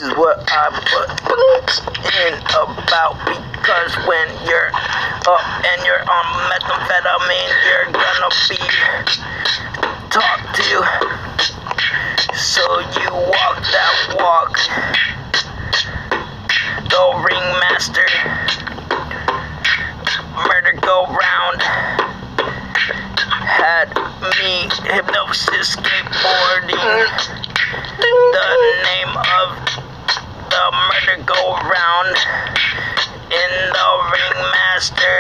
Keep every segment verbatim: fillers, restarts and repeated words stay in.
This is what I put in about, because when you're up and you're on methamphetamine, you're gonna be talked to. So you walk that walk. The ringmaster, murder go round, had me hypnosis skateboarding. The name of the murder go round in the ringmaster.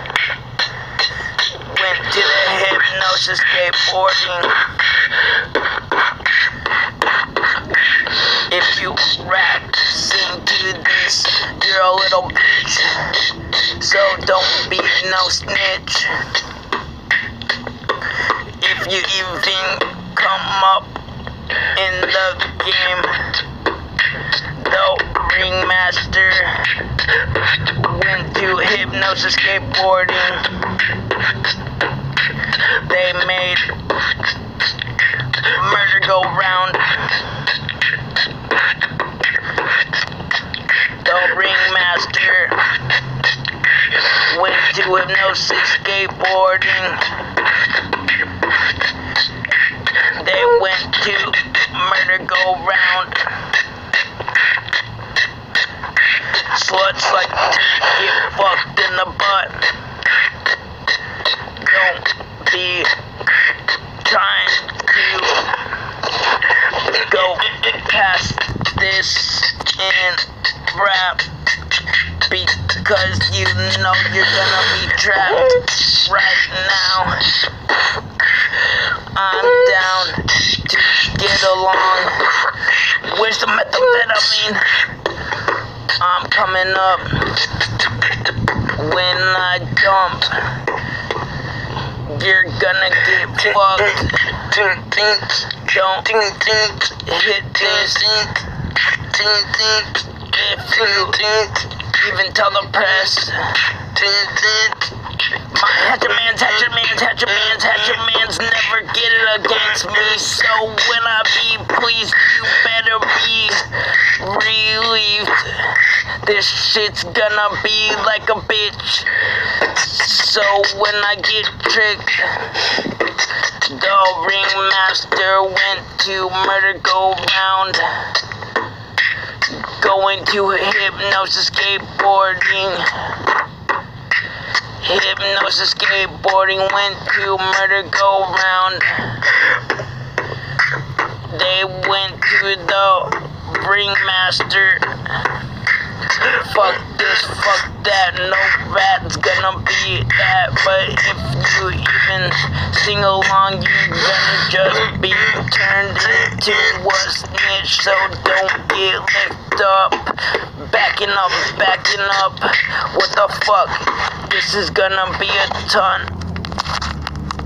Went to the hypnosis skateboarding. If you rap, sing to this, you're a little bitch, so don't be no snitch. If you even come up in the game, the ringmaster went to hypnosis skateboarding. They made murder go round. The ringmaster went to hypnosis skateboarding. They went to murder go round. Sluts like to get fucked in the butt. Don't be trying to go past this in rap, because you know you're gonna be trapped right now. I'm down to get along. Where's the methamphetamine? I'm coming up when I dump. You're gonna get fucked. Don't hit this. If you even tell the press, my hatchet man's, hatchet man's, hatchet man's, hatchet man's never get it against me. So when I be pleased, you better be relieved. This shit's gonna be like a bitch. So when I get tricked, the ringmaster went to murder go round. Going to hypnosis skateboarding. Hypnosis skateboarding went to murder go round. They went to the ringmaster. Fuck this, fuck that, no rat's gonna be that. But if you even sing along, you're gonna just be turned into a snitch. So don't get licked up. Backing up, backing up. What the fuck? This is gonna be a ton.